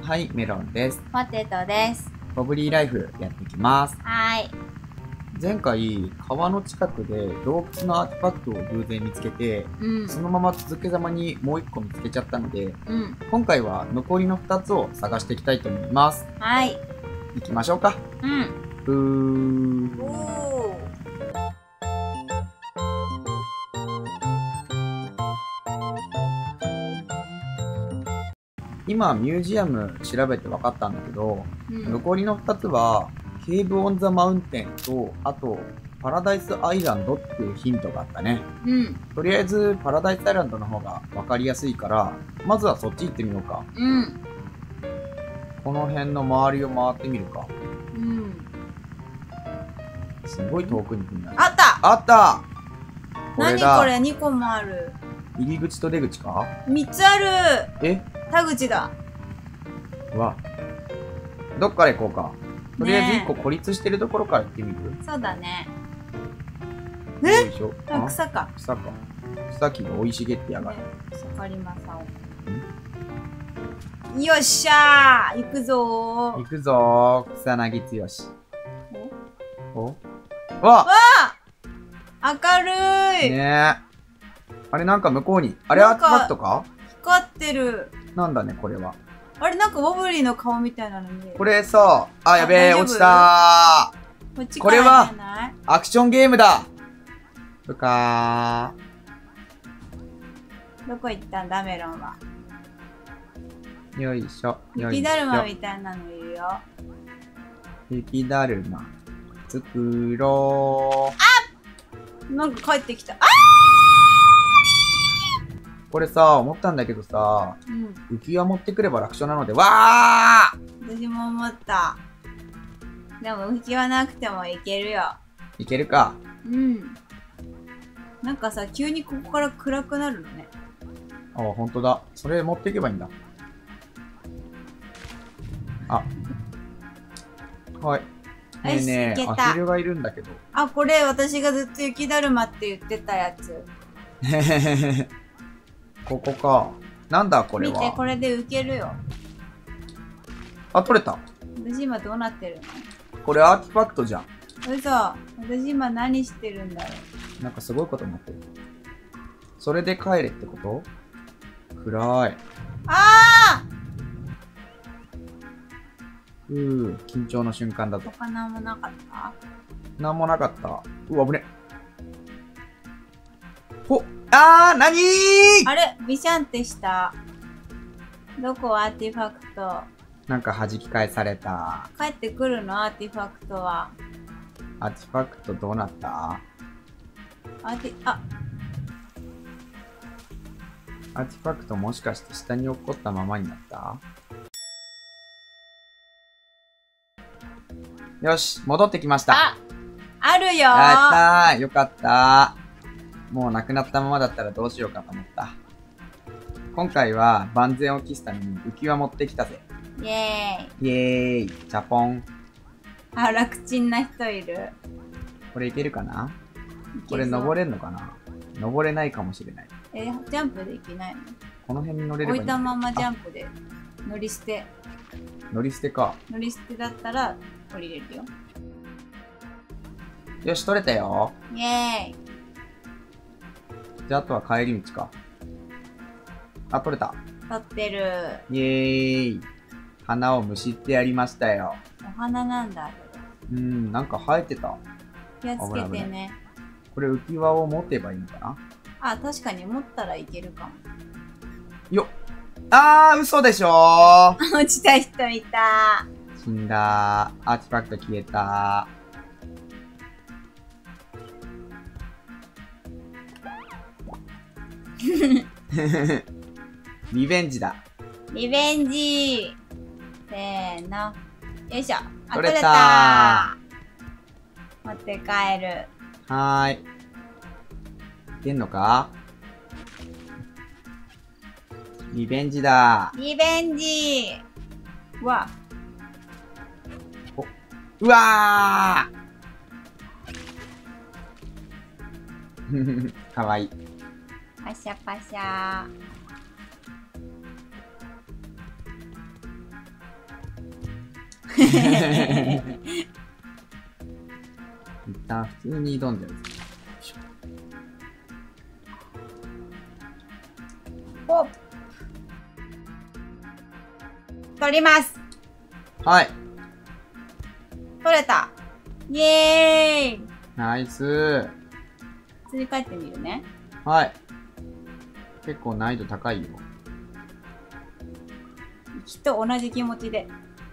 はい、メロンです。 ポテトです。 ボブリーライフやっていきます。 はい。 前回、川の近くで洞窟のアーティファクトを偶然見つけて、そのまま続けざまにもう1個見つけちゃったので、今回は残りの2つを探していきたいと思います。 はい。 行きましょうか。今ミュージアム調べて分かったんだけど、残りの2つはケーブ・オン・ザ・マウンテンと、あとパラダイス・アイランドっていうヒントがあったね。とりあえずパラダイス・アイランドの方が分かりやすいから、まずはそっち行ってみようか。この辺の周りを回ってみるか。すごい遠くに来るんだね。 あったあった。 何これ2個もある。 入り口と出口か ?3 つある。 え、 田口だ。 うわ。どっから行こうか。とりあえず1個孤立してるところから行ってみる。 そうだね。 よいしょ。 草か。 草か。草木が生い茂ってやがる。 草刈りまさお。よっしゃー、行くぞー。 行くぞー、草薙剛。おわ明るいねえ。あれなんか向こうに。あれアーティファクトか光ってる。 なんだね、これは。 あれなんかボブリーの顔みたいなの見える。 これさ、あ、やべえ、落ちたー。これは、アクションゲームだ。ぶかー。どこ行ったんだ、メロンは。 よいしょ。 雪だるまみたいなのいるよ。 雪だるま。作ろう。 あっ、なんか帰ってきた。あこれさ、思ったんだけどさ、浮き輪持ってくれば楽勝なので、わー！ 私も思った。でも浮き輪なくてもいけるよ。 いけるか。 なんかさ、急にここから暗くなるのね。 あ、ほんとだ。それ持っていけばいいんだ。あ。はい。ねえねえ、アヒルがいるんだけど。 あ、これ私がずっと雪だるまって言ってたやつ。 へへへへ。ここか。なんだこれは。 見て、これで浮けるよ。 あ、取れた。 私今どうなってるの？これアーティファクトじゃん。 嘘。私今何してるんだろう。なんかすごいことになってる。それで帰れってこと？暗い。 ああ！ 緊張の瞬間だぞ。 他なんもなかった？ なんもなかった。うわ、危ね。ほ、なにー？ あれビシャンってした。どこアーティファクト。 なんか弾き返された。 帰ってくるのアーティファクトは。 アーティファクトどうなった？ アーティファクトもしかして下に落っこったままになった？よし、戻ってきました。 あるよー。 やったー、よかったー。もうなくなったままだったらどうしようかと思った。今回は万全を期すために浮き輪持ってきたぜ。 イエーイ。イエーイ。ジャポン。 あ、楽ちんな人いる。 これいけるかな？これ登れんのかな？登れないかもしれない。 ジャンプできないの？ この辺に乗れればいい。 置いたままジャンプで。乗り捨て。 乗り捨てか。 乗り捨てだったら降りれるよ。 よし、取れたよ。 イエーイ。 じゃあ、あとは帰り道か。あ、取れた。 取ってる。 イエーイ。花をむしってやりましたよ。 お花なんだ。 なんか生えてた。 気をつけてね。 これ浮き輪を持てばいいのかな？ あ、確かに持ったらいけるかも。 よっ。嘘でしょー。落ちた人いた。 死んだ。アーティファクト消えた。リベンジだ。 リベンジ。せーの。よいしょ。 取れた。 持って帰る。 はーい。いけんのか？リベンジだ。 リベンジ。うわ。 うわーかわいい。 パシャパシャ。 一旦普通に挑んでる。 ほっ。取ります。 はい。 取れた。イエーイ。 ナイス。 次り返ってみるね。 はい。結構難易度高いよ。 きっと同じ気持ちで。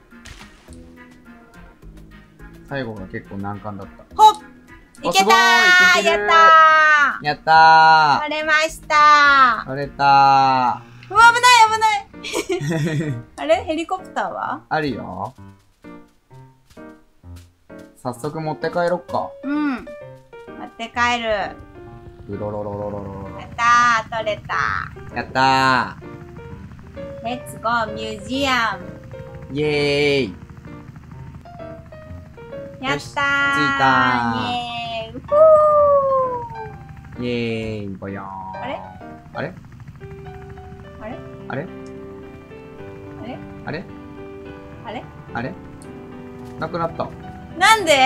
最後が結構難関だった。 ほっ、いけたー、やったー、 やったー、 取れましたー。 取れたー。うわ、危ない危ない。あれヘリコプターはあるよ。早速持って帰ろっか。 うん。持って帰る。 うろろろろろろろ。 やったー、取れたー。やったー。レッツゴーミュージアム。 イエーイ。 やったー。 着いたー。 イエーイ。うー。イエーイ。ぼよーん。 あれあれあれあれあれあれあれあれなくなった。 なんで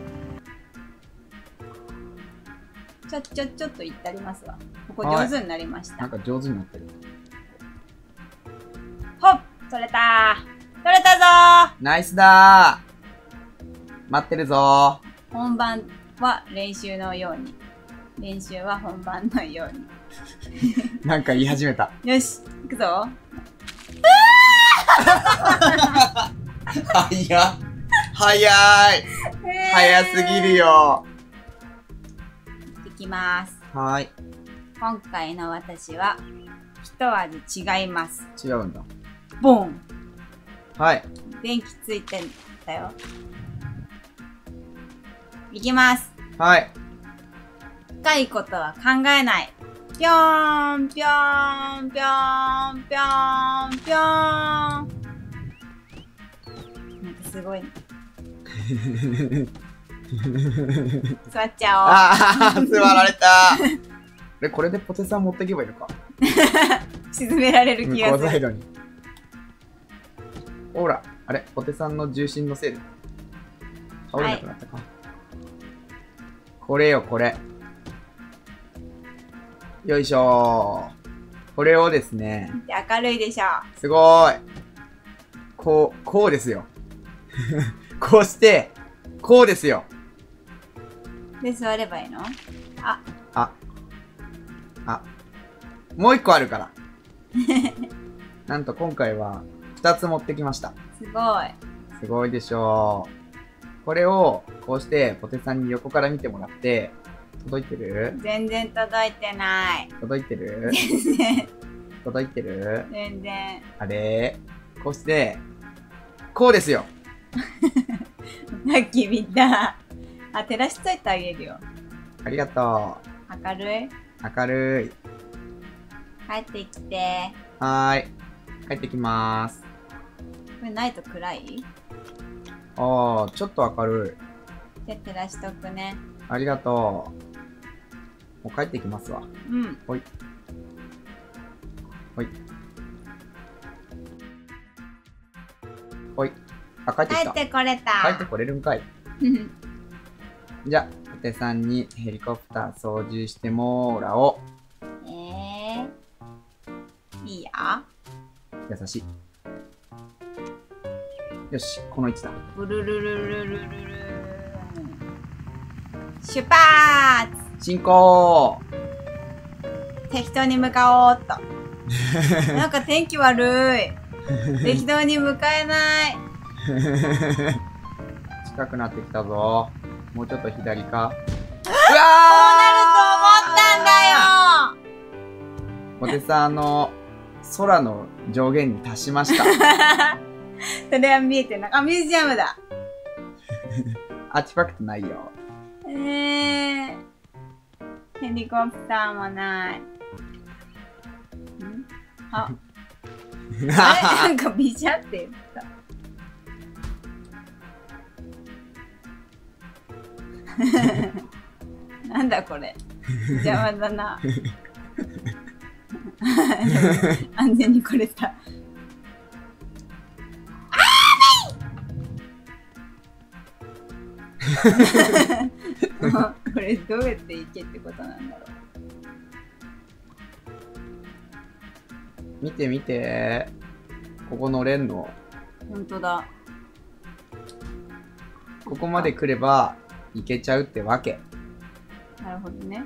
ちょっと行ってありますわ。ここ上手になりました。 なんか上手になってる。 ほっ、取れたー。取れたぞー。 ナイスだー。待ってるぞー。本番は練習のように。練習は本番のように。 なんか言い始めた。 よし、行くぞ。 早い。早すぎるよ。 いきます。 はい。 今回の私は一味違います。 違うんだ。 ボン。 はい。 電気ついてんだよ。いきます。 はい。 深いことは考えない。ぴょーんぴょーんぴょーんぴょーんぴょーん。なんかすごい、ね。座っちゃおう。 ああ、座られた。これでポテサン持っていけばいいのか。 沈められる気がする。 向こうサイドに。ほら、あれポテサンの重心のせいで倒れなくなったか。はい、これよ、これ。よいしょー。これをですね。 明るいでしょ。 すごーい。こうですよ。こうして、こうですよ。 で、座ればいいの？ もう一個あるから。なんと今回は2つ持ってきました。 すごい。 すごいでしょう。これをこうしてポテさんに横から見てもらって、届いてる？ 全然届いてない。 届いてる？ 全然。 届いてる？ 全然。 あれ？こうして、こうですよ。 さっき見た。あ、照らしといてあげるよ。 ありがとう。明るい？ 明るい。 帰ってきて。 はーい。帰ってきまーす。 これないと暗い？ ああ、ちょっと明るい。 じゃ照らしとくね。 ありがとう。もう帰ってきますわ。 うん。 ほい。ほい。ほい。あ、帰ってきた。 帰ってこれた。 帰ってこれるんかい。じゃあ、ポテさんにヘリコプター操縦してもらおう。 いいよ。 優しい。よし、この位置だ。 ブルルルルルルル出発進行適当に向かおうっと。なんか天気悪い。適当に向かえない。 近くなってきたぞ。もうちょっと左か。うわー、こうなると思ったんだよ。 ポテさん、空の上限に達しました。 それは見えてない。あ、ミュージアムだ。 アーティファクトないよ。 ヘリコプターもない。あれなんかビシャって言った。なんだこれ。邪魔だな。安全に来れた。 これどうやって行けってことなんだろう。見て見て。ここ乗れんの？ ほんとだ。 ここまで来れば行けちゃうってわけ。 なるほどね。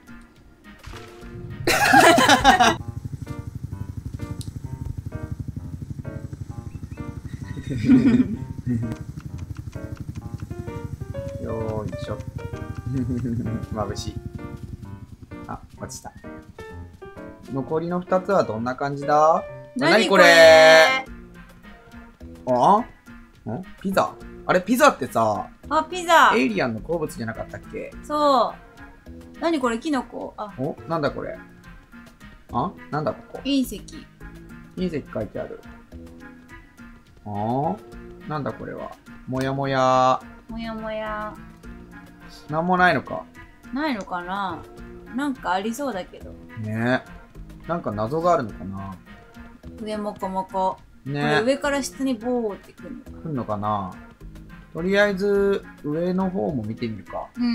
よーいしょ。眩しい。あ、落ちた。残りの2つはどんな感じだ？何これ？あ？ピザ？あれ、ピザってさ、 あ、ピザ。 エイリアンの好物じゃなかったっけ？ そう。何これ、キノコ？あ、 お、なんだこれ？あ？なんだここ？ 隕石。 隕石書いてある。あ？なんだこれは？もやもや。 もやもや。 なんもないのか。 ないのかな？なんかありそうだけど。 ねえ。なんか謎があるのかな。 上もこもこ。 ねこれ上から下にボーってくるのかな。 来んのかな。とりあえず、上の方も見てみるか。 うん。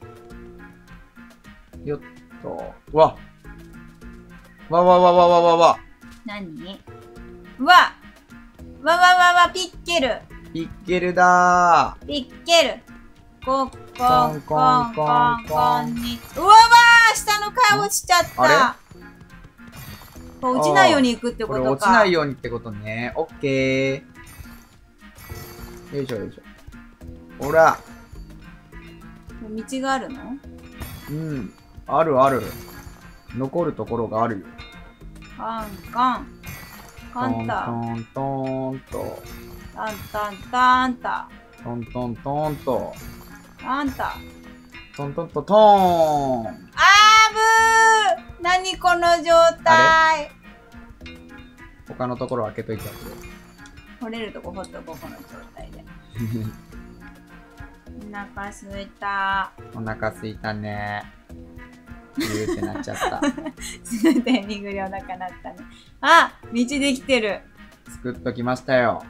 よっと。わわわわわわわわ。 何？うわわわわわ、ピッケル。 ピッケルだー。 ピッケル。コンコンコンコンコンに。うわわー、下の階落ちちゃった。 あこれ落ちないように行くってことか。 これ落ちないようにってことね。オッケー。よいしょよいしょ。ほら。 道があるの？ うん。あるある。残るところがあるよ。 カンカン。カンタ。 トントンと。 タンタンタンタ。 トントントンと。 タンタ。 トントンとトーン。 あーぶー！何この状態。 他のところ開けといてあげる。 掘れるとこ掘っとこう、この状態で。お腹すいた。 お腹すいたね。ビューってなっちゃった。 すぐタイミングでお腹なったね。あ、道できてる。 作っときましたよ。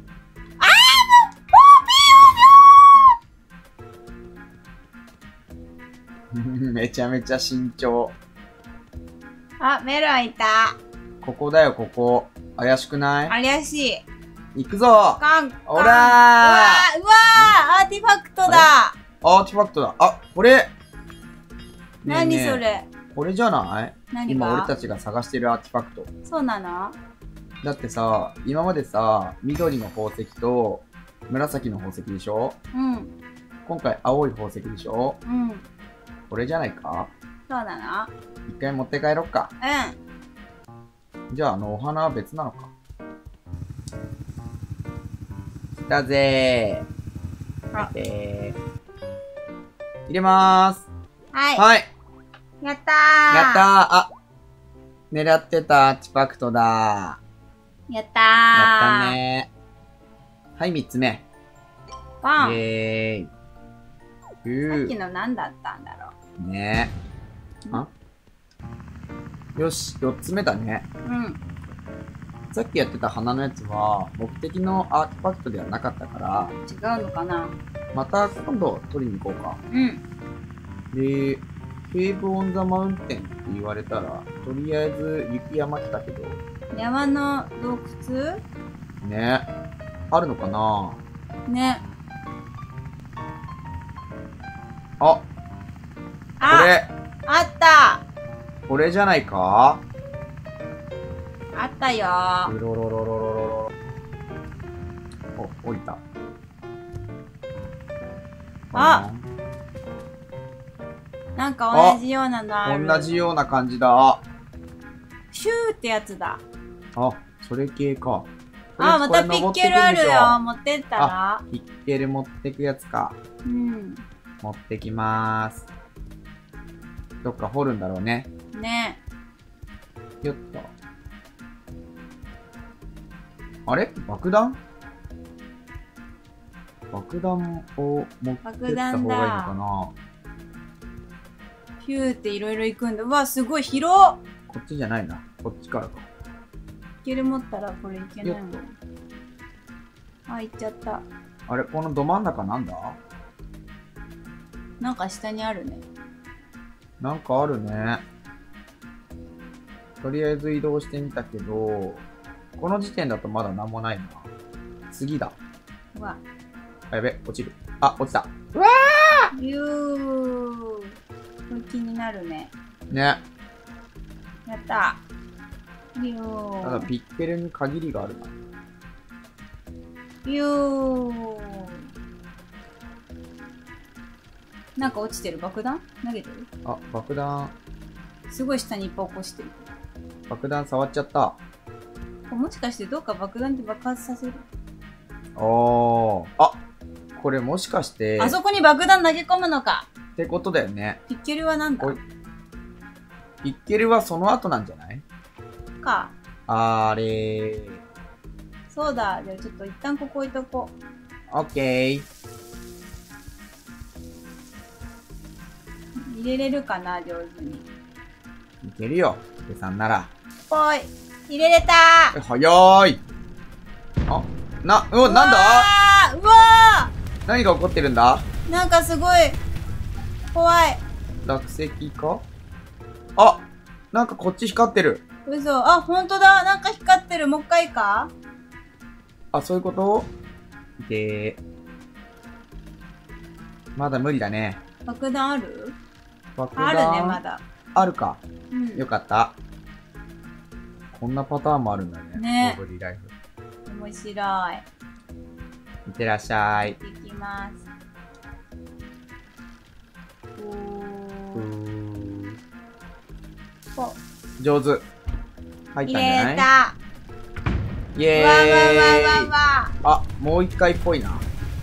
めちゃめちゃ慎重。 あ、メロンいた。 ここだよ、ここ。怪しくない？ 怪しい。 行くぞ。 カンカン。 ほらー。 うわー、アーティファクトだ。 アーティファクトだ。あ、これ。ねえ何ねえそれ？ これじゃない？ 何今俺が？ たちが探してるアーティファクト。 そうなの？ だってさ、今までさ、緑の宝石と紫の宝石でしょ？ うん。 今回青い宝石でしょ？ うん。 これじゃないか？ そうなの？ 一回持って帰ろっか。 うん。 じゃあお花は別なのか。来たぜー。 あ入れまーす。 はい。 はい。 やったー。 やったー。あ、狙ってたアーティファクトだー。 やったー。 やったねー。はい、3つ目。 パン。 イェーイ。 さっきの何だったんだろねえ。あよし、4つ目だね。 う。うん。 さっきやってた花のやつは、目的のアーティファクトではなかったから、 違うのかな？ また今度取りに行こうか。 うん。 で、ケーブ・オン・ザ・マウンテンって言われたら、とりあえず雪山来たけど、 山の洞窟？ ね。あるのかな？ ね。 あ、こあ、 れ、 あったこれじゃないか？ あったよー。 うろろろろろろろ。お、降りた。 あ、なんか同じようなのある。 同じような感じだ。 シューってやつだ。 あ、それ系か。 あ、またピッケルあるよ。持ってったら？ あ、ピッケル持ってくやつか。 うん。 持ってきまーす。どっか掘るんだろうね。 ね。 よっと。あれ爆弾？爆弾を持ってった方がいいのかな？ ヒューっていろいろ行くんだ。うわ、すごい広っ。 こっちじゃないな。こっちからか。 ピッケル持ったらこれいけないもん。あ、行っちゃった。 あれこのど真ん中なんだ？ なんか下にあるね。 なんかあるね。とりあえず移動してみたけど、この時点だとまだ何もないな。次だ。 うわ。 あ、やべ、落ちる。あ、落ちた。 うわービュー。これ気になるね。 ね。 やったビュー。 ただピッケルに限りがあるな。 ビュー。なんか落ちてる。爆弾投げてる。 あ、爆弾。 すごい下にいっぱい起こしてる。 爆弾触っちゃった。 もしかしてどうか爆弾で爆発させる。 おー。あ、これもしかして。 あそこに爆弾投げ込むのか。 ってことだよね。 ピッケルはなんだ。 ピッケルはその後なんじゃない？ か。 あれ。 そうだ。じゃあちょっと一旦ここ置いとこう。オッケー。 入れれるかな、上手に。 いけるよ。ペさんなら。 ぽい。入れれたー。 早ーい。あ、なんだ？ うわー！何が起こってるんだ？ なんかすごい怖い。 落石か？あ、なんかこっち光ってる。 嘘。あ、ほんとだ。なんか光ってる。もう一回か？ あ、そういうこと？で、まだ無理だね。 爆弾ある？ 爆弾あるね、まだ。 あるか。 うん。 よかった。こんなパターンもあるんだね。 ね。 オーブリーライフ。 面白い。 いってらっしゃい。 行きます。 上手。入ったんじゃない？ 入れた。 イエーイ。 わわわわわ。 あ、もう一回っぽいな。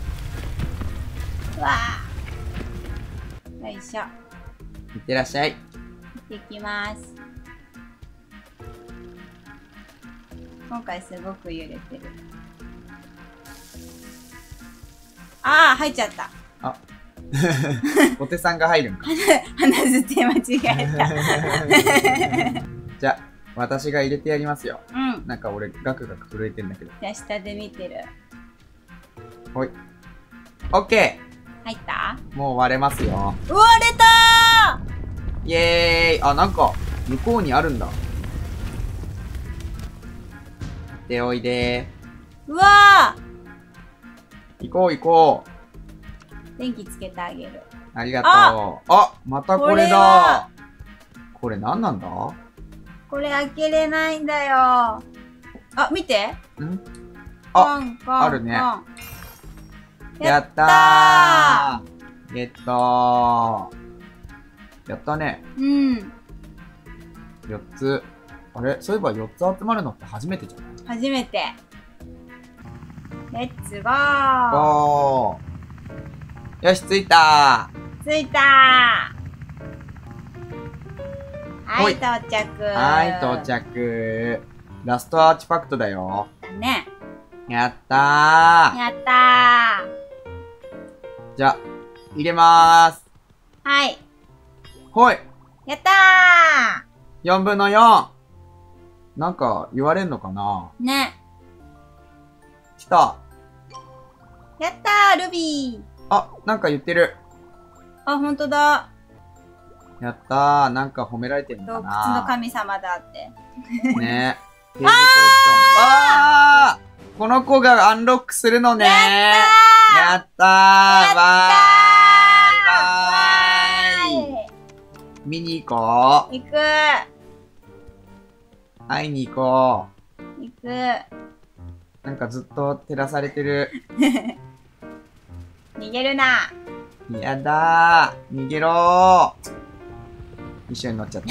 わあ。よいしょ。 いってらっしゃい。 行ってきます。今回すごく揺れてる。ああ、入っちゃった。 あ、お手さんが入るんか。 鼻ずって間違えた。 じゃあ、私が入れてやりますよ。 うん。 なんか俺、ガクガク震えてんだけど。 じゃあ下で見てる。 ほい。オッケー。入った？ もう割れますよ。 割れたー！イエーイ！あ、なんか、向こうにあるんだ。で、おいでー。うわー。行こう行こう。電気つけてあげる。 ありがとう。あ、またこれだ。これ何なんだ？ これ開けれないんだよ。あ、見て。 ん？あ、あるね。やったー！ゲットー。やったね。 うん。 4つ。あれ？そういえば4つ集まるのって初めてじゃない？ 初めて。レッツゴー。 ゴー。よし、着いたー。着いたー。はい、到着。 はい、到着。ラストアーティファクトだよ。 ね。 やったー。 やったー。じゃあ、入れまーす。 はい。 ほい。 やったー。4分の 4。なんか言われんのかな？ ね。 来た。 やったー、ルビー。 あ、なんか言ってる。 あ、ほんとだ。 やったー。なんか褒められてるのかな？ 洞窟の神様だって。 ね。あー！この子がアンロックするのねー。やったー。わーい。見に行こう。 行く。 会いに行こう。行く。 なんかずっと照らされてる。 逃げるな。 やだー。逃げろー。一緒に乗っちゃった。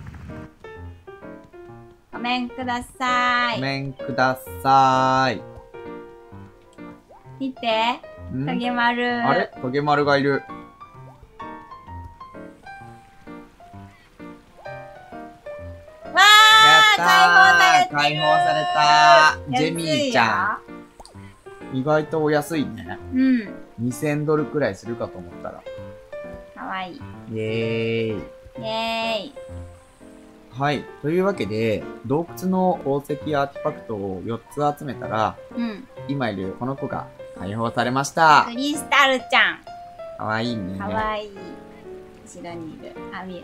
ごめんください。 ごめんくださーい。 見て。トゲマル。 あれ？トゲマルがいる。 わー！ 解放された。ジェミーちゃん。意外とお安いね。 うん。 2000ドルくらいするかと思ったら。 かわいい。 イエーイ。 イエーイ。 はい。というわけで、洞窟の宝石アーティファクトを4つ集めたら、 うん。 今いるこの子が解放されました。 クリスタルちゃん。 かわいいね。 かわいい。後ろにいる。あ、見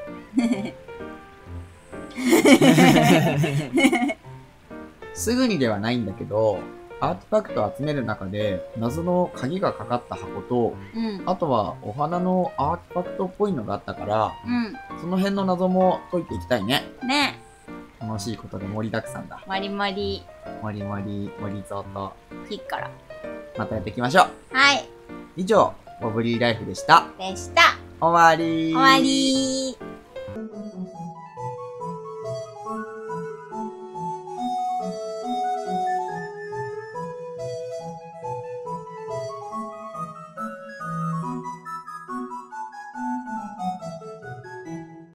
えた。 すぐにではないんだけど、アーティファクトを集める中で、謎の鍵がかかった箱と、あとはお花のアーティファクトっぽいのがあったから、その辺の謎も解いていきたいね。 ね。 楽しいことで盛りだくさんだ。 もりもり。 もりもり、もりぞと。 ひっから。 またやっていきましょう。 はい。 以上、ボブリーライフでした。 でした。 終わりー。 終わりー。